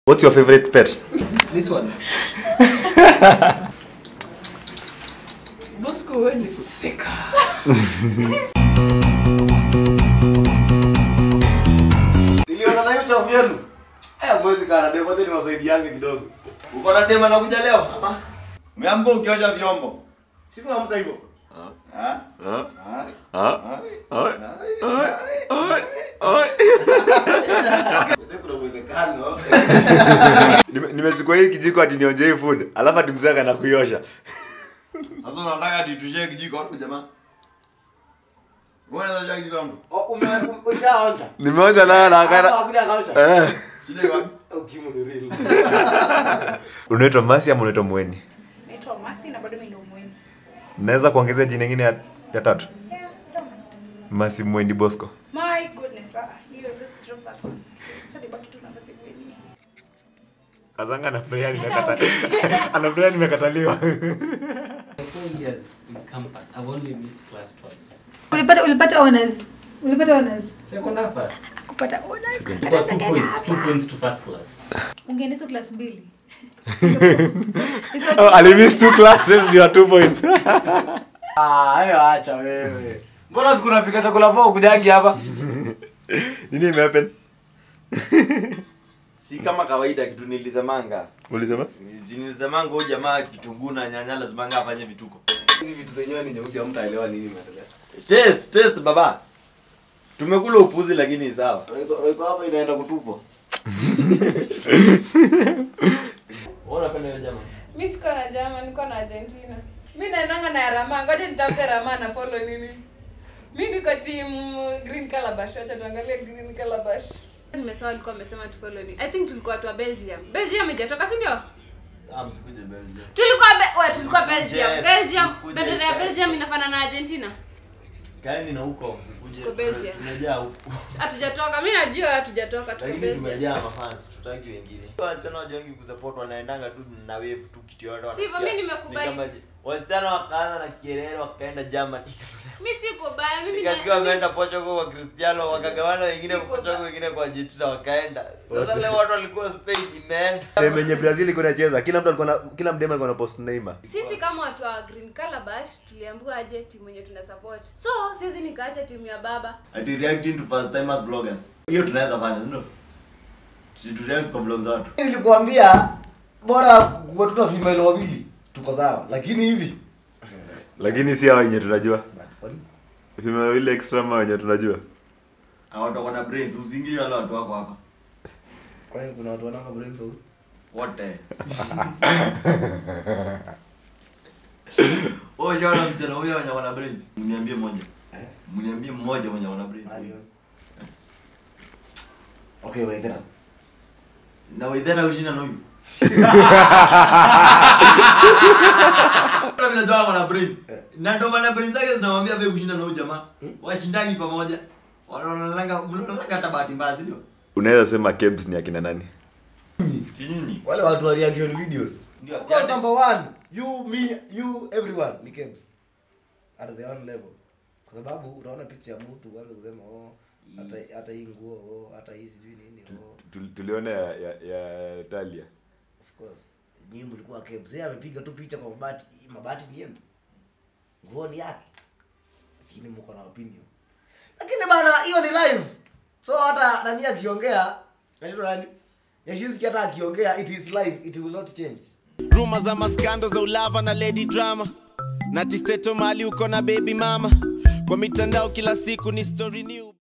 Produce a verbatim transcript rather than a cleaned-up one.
What's your favorite pet? This one. Bosco is sick. Niliona na yote afienu. Eh, mwezi kana demo tena wasaidiange kidogo. Uko na demo na kuja leo? Hapa. Umeamka ukiosha vyombo. Sio hamta hivyo. Ah? Ah. Ah? Ah. Ah. Kuna uwezekano. Nimechukua hii kijiko ati nionje hii food, alafu ati mzee kana kuiosha. Sasa unataka ati tushie kijiko hapo jamaa? Wewe unataka kijiko wangu? Oh, ume ushaonja. Nimeonja nayo na akana. Hakuja kaosha. Eh. Shida wapi? Ukimu ni real. Unaitwa Masi ama unaitwa Mweni? naitwa Masi na bado mimi ndio Mweni. Naweza kuongezea jina lingine ya, ya tatu? Yeah, don't mind. Masi Mweni Bosco. My goodness, ah, you just drop that one. Sasa baki tu na Masi Mweni. Kazanga anafurahia nimekataliwa. Anafurahia nimekataliwa. Four years in campus, I've only missed class twice. Ulipata ulipata honors. Ulipata honors. Second upper. Kupata honors. Got two points, two points to first class. Ungeenda class mbili. Oh, I missed two classes, you are two points. Ah, hayo acha wewe. Mbona siku unapika chakula poa kujangi hapa? Nini imehappen? Si kama kawaida kitu nilisemanga. Ulisema? Nilisemanga huyu jamaa kitunguu na nyanya lazima afanye vituko. Hizi vitu zenyewe ni nyeusi hamtaelewa nini imetokea. Test, test baba. Tumekula upuzi lakini sawa. Roiko hapa inaenda kutupwa. Ona penda hiyo jamaa. Mimi siko na German, niko na Argentina. Mimi naendanga na Rama, ngoja nitafute Rama na follow nini. Mimi niko team Green Calabash, acha tuangalie Green Calabash. Nimesema alikuwa amesema tu follow nini. I think tulikuwa tu Belgium. Belgium hajatoka, si ndio? Ah, msikuje Belgium. Tulikuwa be- wewe tulikuwa Belgium. Jet, Belgium, msikuje bendera ya Jet. Belgium inafanana na Argentina. Kaeni na huko msikuje. Tuko Belgium. Tumejaa huko. Hatujatoka. Mimi najua hatujatoka, tuko Lakini Belgium. tumejaa mafans, tutaki wengine. Wasichana wajongi kusupport wanaendanga tu na wave tu kitu yote wanasikia. Sivyo, mimi nimekubali. Ni kama je- wasichana wakaanza na kelele wakaenda Germany. Mimi siko baya, mimi Nikasikia wameenda Portugal kwa Cristiano wakagawana wengine kwa Siko Portugal ba- wengine kwa Argentina wakaenda. Sasa leo watu walikuwa Spain imeenda. Eh, menye Brazil iko inacheza, kila mtu alikuwa na kila mdema alikuwa na post Neymar. sisi kama watu wa Green Calabash tuliambiwa aje timu yenye tuna support. So, siwezi nikaacha timu ya baba. Ati reacting to first timers bloggers. Hiyo tunaweza fanya, sio? Sisi tu react kwa blogs za watu. Nilikwambia bora kwa tuta female wawili tuko sawa, lakini hivi Lakini si hao wenye tunajua. kwani Female ile extra ma wenye tunajua. Hao watu wana brace, usiingie wale watu wako hapa. kwani kuna watu wananga brains au? Wote. Oh, jana mzee huyo wenye wana brains. Mniambie mmoja. Eh? Mniambie mmoja mwenye wana brains. Okay, wait there. Na waidhara ushina na huyu. Kuna vile jamaa wana brains. Na ndo maana brains zake zinamwambia wewe kushinda na huyu jamaa. Washindani pamoja. Wanaonanga mnaonanga hata bahati mbaya, sio? Unaweza sema Kebs ni akina nani? Si nyinyi. Wale watu wa reaction videos. Ndio, Of si course ati- number one, you me you everyone ni Kebs. At the own level. Kwa sababu utaona picha ya mtu uanze kusema oh hata hata hii nguo oh hata hii sijui nini oh. Tul- Tuliona ya, ya, ya Talia. Of course. Nyinyi mlikuwa Kebs. Yeye amepiga tu picha kwa mabati, mabati ni yenu. Nguo ni yake. Lakini mko na opinion. Lakini bana hiyo ni live. So hata nani akiongea, nani nani? Yashinski hata akiongea it is live, it will not change. Rumors za maskando za ulava na lady drama. Na tisteto mali uko na baby mama. Kwa mitandao kila siku ni story new.